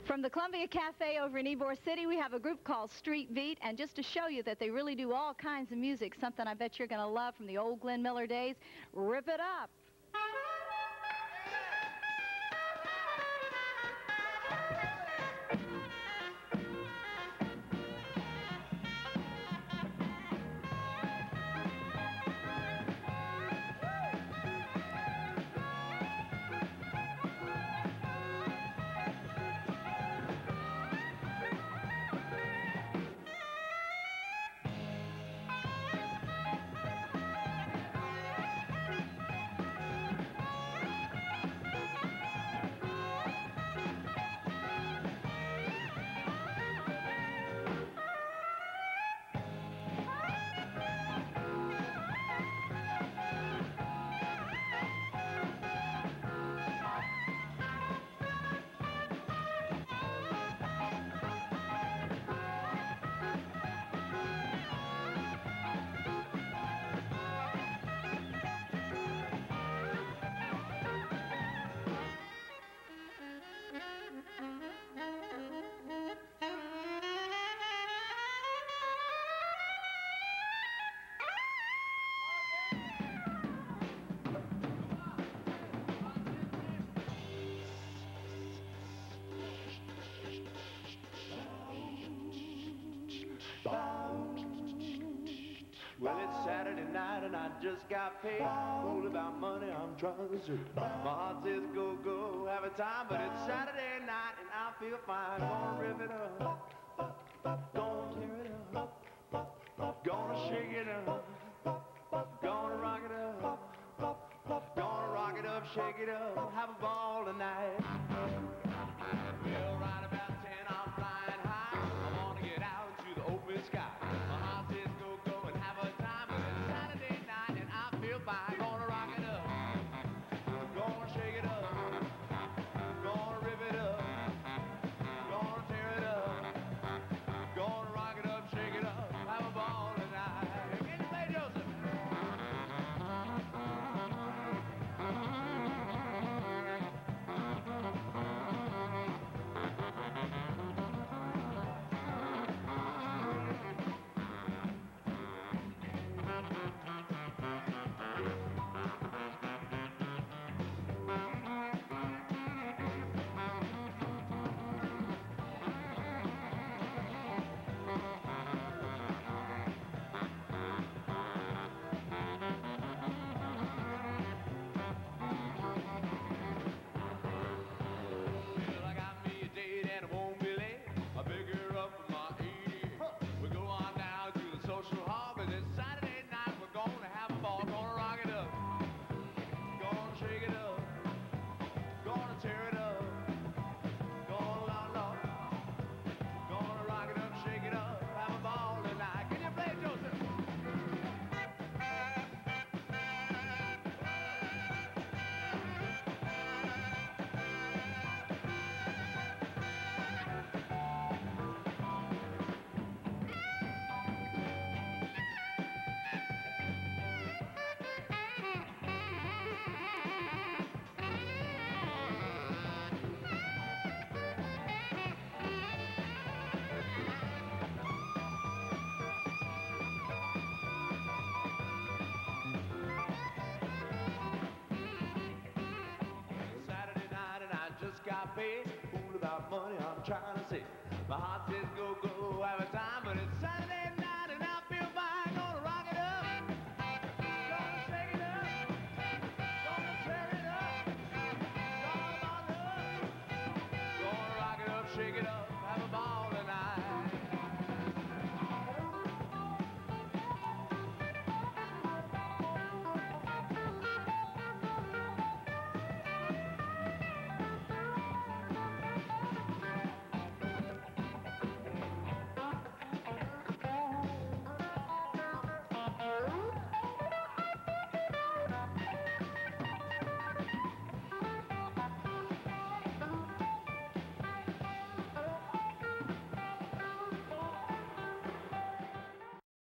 From the Columbia Cafe over in Ybor City, we have a group called Street Beat, and just to show you that they really do all kinds of music, something I bet you're going to love from the old Glenn Miller days, Rip It Up. Well, it's Saturday night and I just got paid. All about money I'm trying to save. My heart says go, go, have a time. But it's Saturday night and I feel fine. Gonna rip it up, gonna tear it up, gonna shake it up, gonna rock it up, gonna rock it up, shake it up, have a ball tonight. Well, right about 10 I'm flying high. I wanna get out into the open sky. My heart says go, go, and have a time. But it's Saturday night and I feel fine. Gonna rock it up, gonna shake it up, gonna rip it up, gonna tear it up, gonna rock it up, shake it up, have a ball tonight. Can you play Joseph? Got paid, fool about money I'm trying to save. My heart says go, go, have a time.